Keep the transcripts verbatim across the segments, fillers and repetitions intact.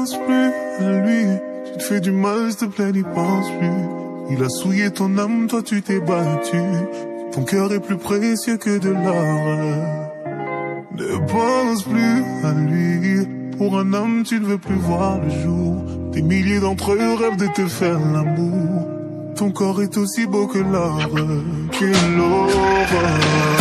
pense plus à lui. Tu te fais du mal, s'il te plaît, n'y pense plus. Il a souillé ton âme, toi tu t'es battu. Ton cœur est plus précieux que de l'or. Ne pense plus à lui. Pour un homme, tu ne veux plus voir le jour. Des milliers d'entre eux rêvent de te faire l'amour. Ton corps est aussi beau que l'or, que l'or.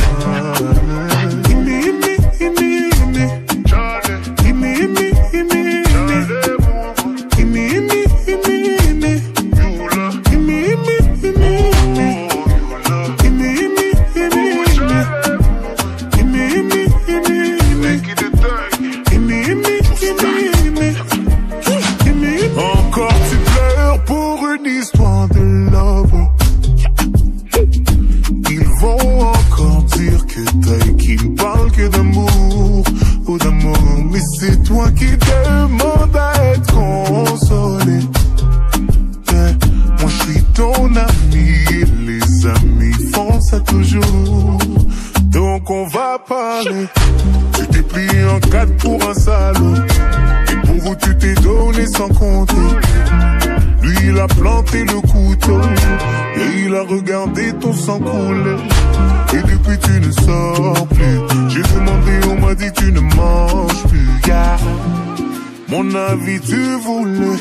C'est toi qui demande à être consolé. Yeah. Moi je suis ton ami, les amis font ça toujours. Donc on va parler. Tu t'es plié en quatre pour un salaud. Et pour vous tu t'es donné sans compter. Lui il a planté le couteau et il a regardé ton sang couler. Et depuis tu ne sors plus. J'ai demandé, on m'a dit tu ne manges plus. Yeah. Mon avis tu voulais.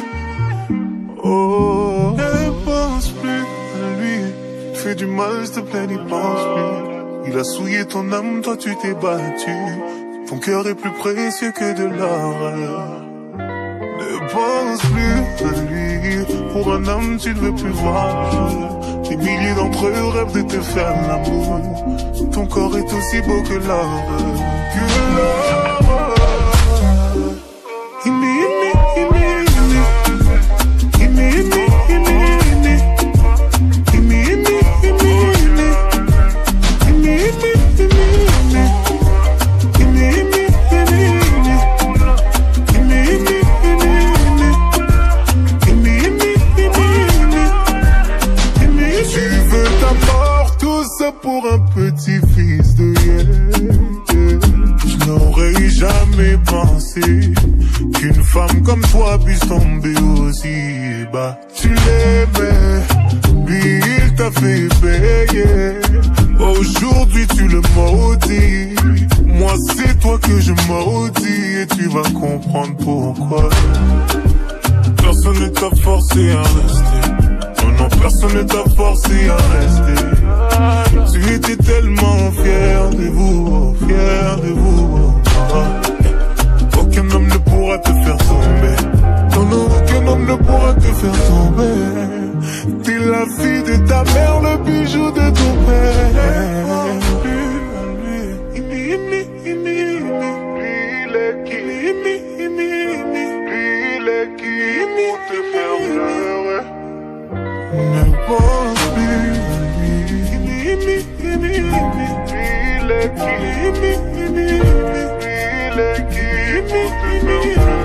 Oh, ne pense plus à lui. Fais du mal, s'il te plaît, n'y pense plus. Il a souillé ton âme, toi tu t'es battu. Ton cœur est plus précieux que de l'or. Ne pense plus à lui. Pour un homme tu ne veux plus voir le jour. Des milliers d'entre eux rêvent de te faire l'amour. Ton corps est aussi beau que l'or. Que l'or. Pour un petit fils de yeah. Je n'aurais jamais pensé qu'une femme comme toi puisse tomber aussi bas. Tu l'aimais, lui il t'a fait payer. Aujourd'hui tu le maudis. Moi c'est toi que je maudis. Et tu vas comprendre pourquoi. Personne ne t'a forcé à rester. Non, non, personne ne t'a forcé à rester. Tu étais tellement fier de vous, fier de vous. Aucun homme ne pourra te faire tomber. Non, non, aucun homme ne pourra te faire tomber. T'es la fille de ta mère, le bijou de ton père. Il est qui? Il est qui pour te faire pleurer? Ne pense plus à lui. Il est qui? Il est qui pour te faire pleurer?